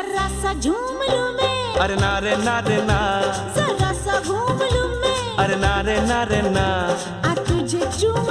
जरा सा झूम लूं मैं, अरे ना रे ना रे ना, जरा सा घूम लूं मैं, अरे ना रे ना रे ना, आ तुझे चूम